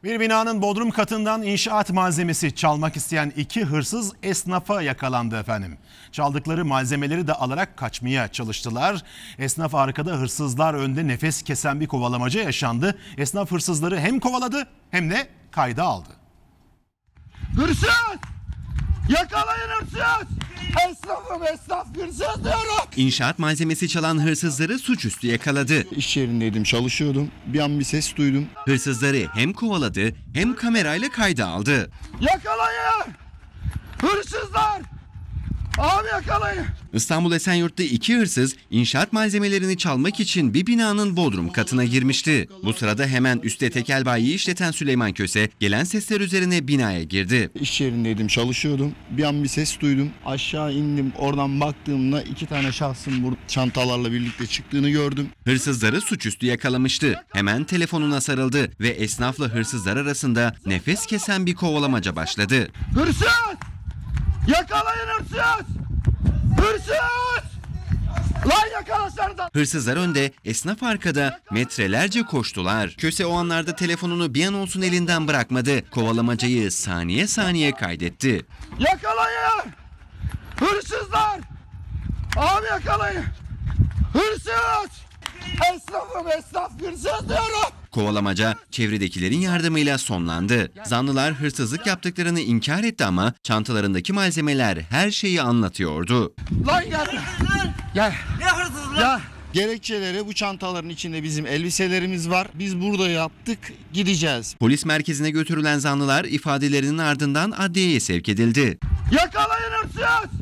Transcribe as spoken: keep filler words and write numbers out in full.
Bir binanın bodrum katından inşaat malzemesi çalmak isteyen iki hırsız esnafa yakalandı efendim. Çaldıkları malzemeleri de alarak kaçmaya çalıştılar. Esnaf arkada, hırsızlar önde, nefes kesen bir kovalamaca yaşandı. Esnaf hırsızları hem kovaladı hem de kayda aldı. Hırsız! Yakalayın hırsız! Esnafım, esnaf, hırsız diyorum. İnşaat malzemesi çalan hırsızları suçüstü yakaladı. İş yerindeydim, çalışıyordum. Bir an bir ses duydum. Hırsızları hem kovaladı hem kamerayla kayda aldı. Yakalayın! Hırsızlar! Abi yakalayın! İstanbul Esenyurt'ta iki hırsız inşaat malzemelerini çalmak için bir binanın bodrum katına girmişti. Bu sırada hemen üstte tekel bayi işleten Süleyman Köse gelen sesler üzerine binaya girdi. İş yerindeydim, çalışıyordum. Bir an bir ses duydum. Aşağı indim. Oradan baktığımda iki tane şahsın bu çantalarla birlikte çıktığını gördüm. Hırsızları suçüstü yakalamıştı. Hemen telefonuna sarıldı ve esnafla hırsızlar arasında nefes kesen bir kovalamaca başladı. Hırsız! Yakalayın hırsız! Hırsız! Lan yakalasanıza! Hırsızlar önde, esnaf arkada metrelerce koştular. Köse o anlarda telefonunu bir an olsun elinden bırakmadı. Kovalamacayı saniye saniye kaydetti. Yakalayın! Hırsızlar! Abi yakalayın! Hırsız! Esnafım, esnaf, hırsız diyorum! Kovalamaca çevredekilerin yardımıyla sonlandı. Zanlılar hırsızlık yaptıklarını inkar etti ama çantalarındaki malzemeler her şeyi anlatıyordu. Lan gel! Gel! Ne hırsızlar? Gel! Gerekçeleri, bu çantaların içinde bizim elbiselerimiz var. Biz burada yaptık, gideceğiz. Polis merkezine götürülen zanlılar ifadelerinin ardından adliyeye sevk edildi. Yakalayın hırsız!